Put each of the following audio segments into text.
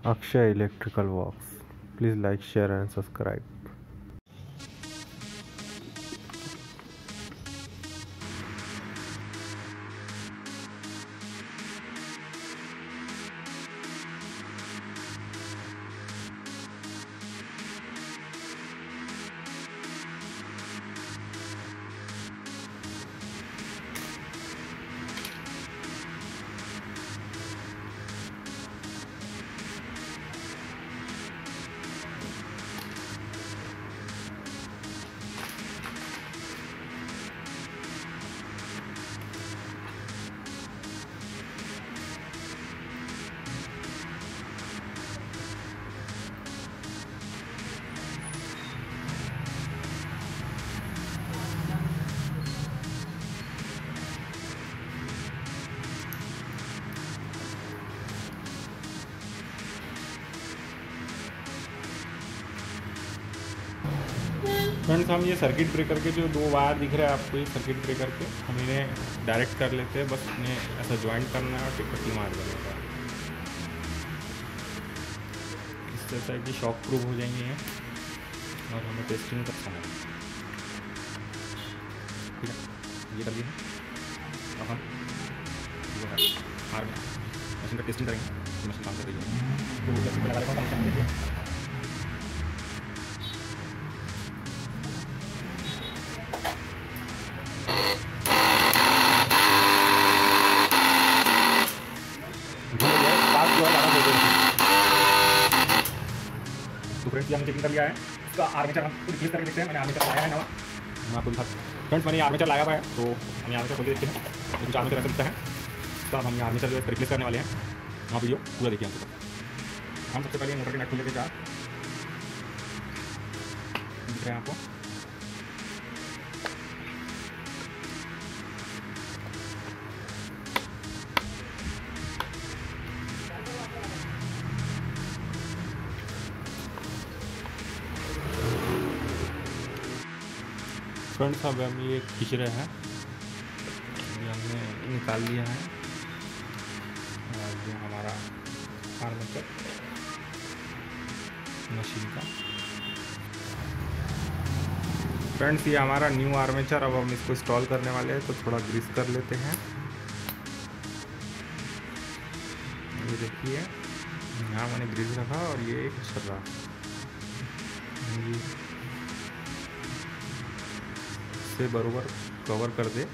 Akshay Electrical Works. Please like, share and subscribe. Friends, हम ये circuit breaker के जो 2 वायर दिख रहे हैं आपको, ये सर्किट ब्रेकर के हम इन्हें डायरेक्ट कर लेते हैं। बस इन्हें ऐसा ज्वाइंट करना है और पट्टी मार देना है। इस तरह से कि शॉक प्रूफ हो जाएंगे ये, और हमें टेस्टिंग करना है। ठीक है, ये कर दिए। अब हम जो है मशीन का टेस्टिंग करेंगे। मशीन काम कर रही है। तो फ्रेंड्स, हमने चेकिंग कर लिया है। इसका आर्मेचर हम रिप्लेस करके देखते हैं। मैंने आर्मेचर लगाया है नवा, मैं आपको दिखाता हूँ। फ्रेंड्स, मैंने आर्मेचर लगाया हुआ है, तो हम आर्मेचर खोल के देखते हैं कुछ आर्मेचर ऐसा दिखता है। तो अब हम आर्मेचर जो है रिप्लेस करने वाले हैं। वहाँ वीडियो पूरा देखिए। हम सबसे पहले मोटर के नट खोल लेते हैं। 4 दिख रहे हैं आपको। फ्रेंड्स, अब हम ये खींच रहे हैं। ये हमने निकाल लिया है, और ये हमारा आर्मेचर मशीन का। फ्रेंड्स, ये हमारा न्यू आर्मेचर। अब हम इसको इंस्टॉल करने वाले हैं, तो थोड़ा ग्रीस कर लेते हैं। ये देखिए, यहाँ मैंने ग्रीस रखा और ये एक छर्रा, से बरोबर कवर कर दे।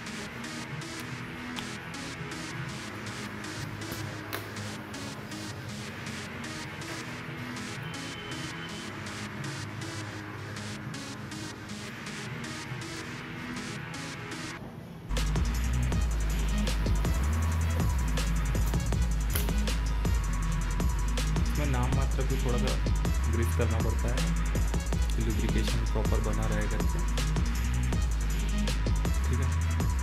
इसमें नाम मात्र भी थोड़ा सा ग्रीस करना पड़ता है, लुब्रिकेशन प्रॉपर बना रहे करके। ठीक है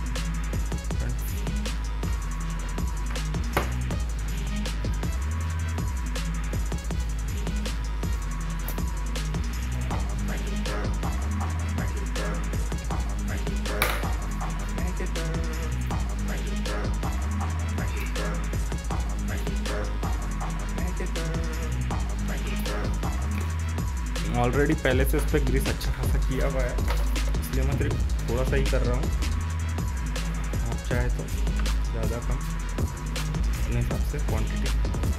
ऑलरेडी पहले से उस पर ग्रीस अच्छा खासा किया हुआ है, इसलिए मैं सिर्फ थोड़ा सा ही कर रहा हूँ। आप चाहे तो ज़्यादा कम अपने हिसाब से क्वांटिटी।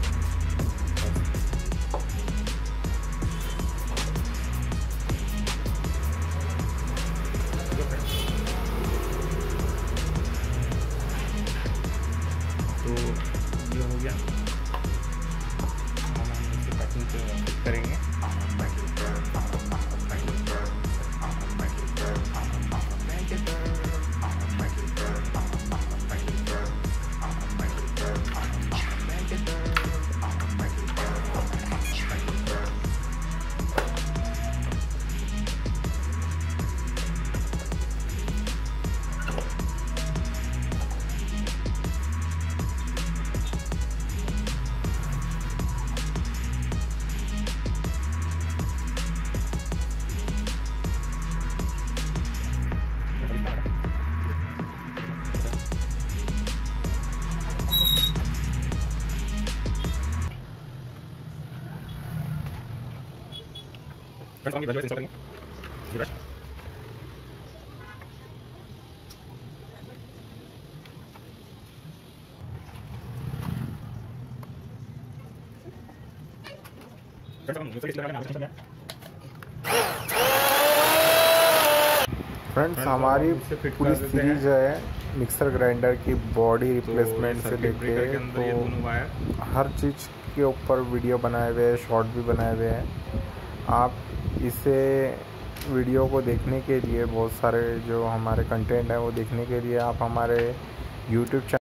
तो ये हो गया, हम इसे पैकिंग करेंगे। फ्रेंड्स हम ये इंस्टॉल करेंगे। ये ब्रश फ्रेंड्स हमारी पूरी सीरीज है मिक्सर ग्राइंडर की बॉडी रिप्लेसमेंट से लेके तो हर चीज़ के ऊपर वीडियो बनाए हुए हैं, शॉर्ट भी बनाए हुए हैं। आप इसे वीडियो को देखने के लिए बहुत सारे जो हमारे कंटेंट है वो देखने के लिए आप हमारे यूट्यूब चैनल